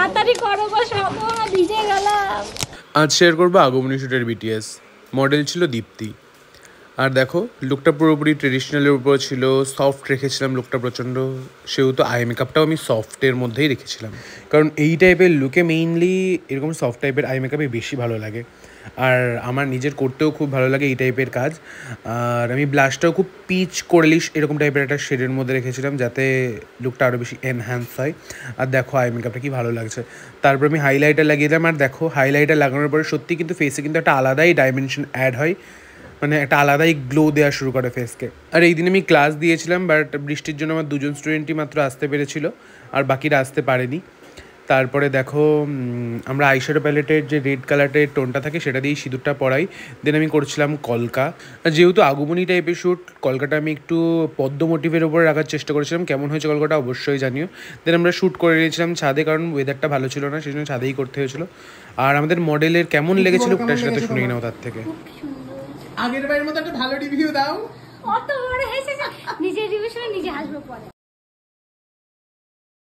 তাড়াতাড়ি করো গো, সময় ভিজে গেলাম। আজ শেয়ার করবো আগমনী শুটের বিটিএস। মডেল ছিল দীপ্তি। আর দেখো লুকটা পুরোপুরি ট্রেডিশনালের উপর ছিল, সফট রেখেছিলাম লুকটা প্রচণ্ড, সেহেতু আই মেকআপটাও আমি সফটের মধ্যেই রেখেছিলাম, কারণ এই টাইপের লুকে মেইনলি এরকম সফট টাইপের আই মেকআপে বেশি ভালো লাগে। আর আমার নিজের করতেও খুব ভালো লাগে এই টাইপের কাজ। আর আমি ব্লাশটাও খুব পিচ করলিশ এরকম টাইপের একটা শেডের মধ্যে রেখেছিলাম, যাতে লুকটা আরও বেশি এনহ্যান্স হয়। আর দেখো আই মেকআপটা কি ভালো লাগছে। তারপর আমি হাইলাইটার লাগিয়ে দিলাম। আর দেখো হাইলাইটার লাগানোর পরে সত্যি কিন্তু ফেসে কিন্তু একটা আলাদাই ডাইমেনশন অ্যাড হয়, মানে একটা আলাদাই গ্লো দেওয়া শুরু করে ফেসকে। আর এই দিন আমি ক্লাস দিয়েছিলাম, বাট বৃষ্টির জন্য আমার 2জন স্টুডেন্টই মাত্র আসতে পেরেছিল, আর বাকিরা আসতে পারেনি। তারপরে দেখো আমরা আইশ্যাডো প্যালেটের যে রেড কালারের টোনটা থাকে সেটা দিয়েই সিঁদুরটা পরাই। দেন আমি করছিলাম কলকা। যেহেতু আগমনী টাইপের শ্যুট, কলকাটা আমি একটু পদ্ম মোটিভের ওপরে রাখার চেষ্টা করেছিলাম। কেমন হয়েছে কলকাটা অবশ্যই জানিও। দেন আমরা শ্যুট করে নিয়েছিলাম ছাদে, কারণ ওয়েদারটা ভালো ছিল না, সেই জন্য ছাদেই করতে হয়েছিল। আর আমাদের মডেলের কেমন লেগেছিল ওটার সাথে শুনে নাও তার থেকে। আগের বারের মতো একটা ভালো রিভিউ দাও। অত বড় হয়েছে যে নিজের রিভিউ শুনে নিজে হাসবো পরে।